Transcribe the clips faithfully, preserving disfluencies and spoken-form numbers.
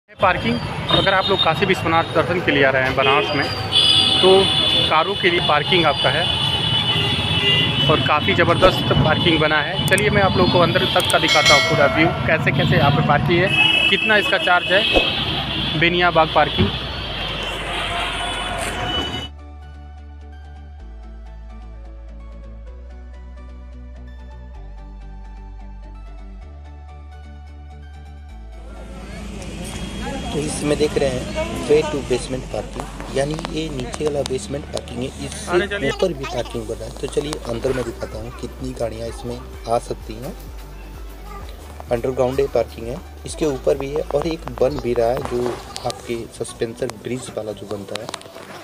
Parking. अगर आप लोग काशी विश्वनाथ दर्शन के लिए आ रहे हैं बनारस में, तो कारों के लिए पार्किंग आपका है और काफ़ी ज़बरदस्त पार्किंग बना है। चलिए मैं आप लोगों को अंदर तक का दिखाता हूँ पूरा व्यू, कैसे कैसे यहाँ पे पार्किंग है, कितना इसका चार्ज है। बेनिया बाग पार्किंग। तो इसमें देख रहे हैं वे टू बेसमेंट पार्किंग, यानी ये नीचे वाला बेसमेंट पार्किंग है, इससे ऊपर भी पार्किंग बना है। तो चलिए अंदर में दिखाता हूँ कितनी गाड़ियाँ इसमें आ सकती हैं। अंडरग्राउंड पार्किंग है, इसके ऊपर भी है और एक बन भी रहा है जो आपके सस्पेंसर ब्रिज वाला जो बनता है।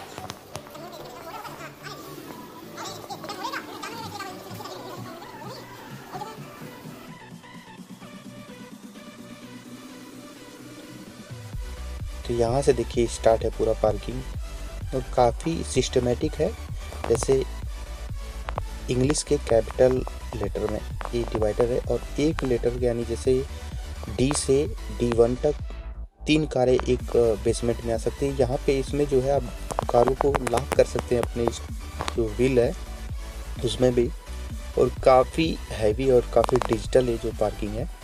तो यहाँ से देखिए स्टार्ट है पूरा पार्किंग और काफ़ी सिस्टमेटिक है। जैसे इंग्लिश के कैपिटल लेटर में ये डिवाइडर है और एक लेटर यानी जैसे डी से डी वन तक तीन कारें एक बेसमेंट में आ सकती है। यहाँ पे इसमें जो है आप कारों को लॉक कर सकते हैं अपने जो व्हील है उसमें भी। और काफ़ी हैवी और काफ़ी डिजिटल है जो पार्किंग है।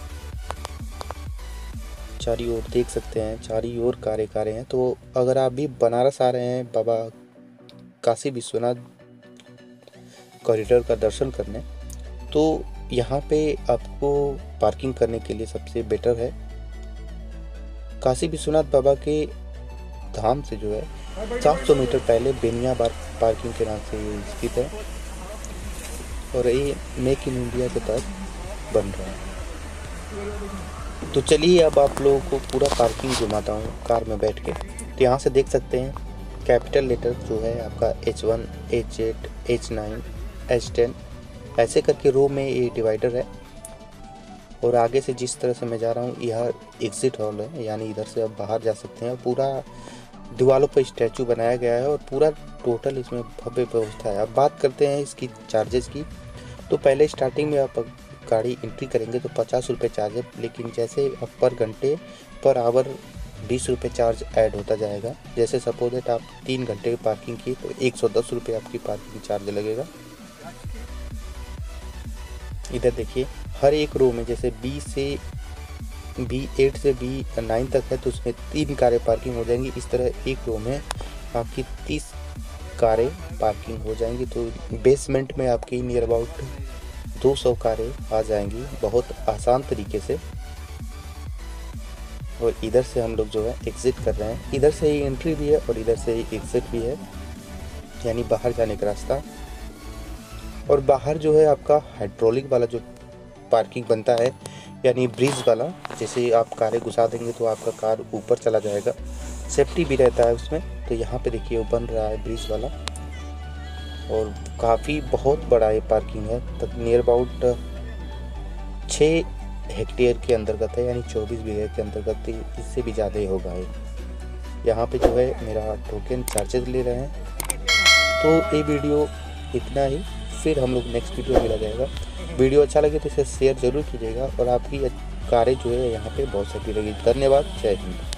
चारी ओर देख सकते हैं, चारी ओर कारें कारें हैं। तो अगर आप भी बनारस आ रहे हैं बाबा काशी विश्वनाथ कॉरिडोर का दर्शन करने, तो यहाँ पे आपको पार्किंग करने के लिए सबसे बेटर है। काशी विश्वनाथ बाबा के धाम से जो है सात सौ मीटर पहले बेनिया बाग पार्किंग के नाम से ये स्थित है और ये मेक इन इंडिया के तहत बन रहा है। तो चलिए अब आप लोगों को पूरा पार्किंग घुमाता हूँ कार में बैठ के। तो यहाँ से देख सकते हैं कैपिटल लेटर जो है आपका H one, H eight, H nine, H ten ऐसे करके रो में ये डिवाइडर है। और आगे से जिस तरह से मैं जा रहा हूँ यह एग्जिट हॉल है, यानी इधर से आप बाहर जा सकते हैं। पूरा दीवारों पर स्टैचू बनाया गया है और पूरा टोटल इसमें भव्य व्यवस्था है। अब बात करते हैं इसकी चार्जेस की। तो पहले स्टार्टिंग में आप गाड़ी एंट्री करेंगे तो पचास रुपये चार्ज है, लेकिन जैसे अब पर घंटे पर आवर बीस रुपये चार्ज ऐड होता जाएगा। जैसे सपोज दैट आप तीन घंटे की पार्किंग की तो एक सौ दस रुपये आपकी पार्किंग चार्ज लगेगा। इधर देखिए हर एक रो में जैसे बी से बी एट से बी नाइन तक है तो उसमें तीन कारें पार्किंग हो जाएंगी। इस तरह एक रो में आपकी तीस कारें पार्किंग हो जाएंगी। तो बेसमेंट में आपकी नियर अबाउट दो सौ कारें आ जाएंगी बहुत आसान तरीके से। और इधर से हम लोग जो है एग्जिट कर रहे हैं। इधर से ही एंट्री भी है और इधर से ही एग्जिट भी है, यानी बाहर जाने का रास्ता। और बाहर जो है आपका हाइड्रोलिक वाला जो पार्किंग बनता है, यानी ब्रिज वाला, जैसे आप कारें घुसा देंगे तो आपका कार ऊपर चला जाएगा, सेफ्टी भी रहता है उसमें। तो यहाँ पे देखिए वो बन रहा है ब्रिज वाला और काफ़ी बहुत बड़ा ये पार्किंग है। तक नियर अबाउट छः हेक्टेयर के अंतर्गत है, यानी चौबीस बीघे के अंतर्गत, इससे भी ज़्यादा ही होगा ये। यहाँ पे जो है मेरा टोकन चार्जेस ले रहे हैं। तो ये वीडियो इतना ही, फिर हम लोग नेक्स्ट वीडियो मिला जाएगा। वीडियो अच्छा लगे तो इसे शेयर ज़रूर कीजिएगा और आपकी कारें जो है यहाँ पे बहुत सारी लगेगी। धन्यवाद, जय हिंद।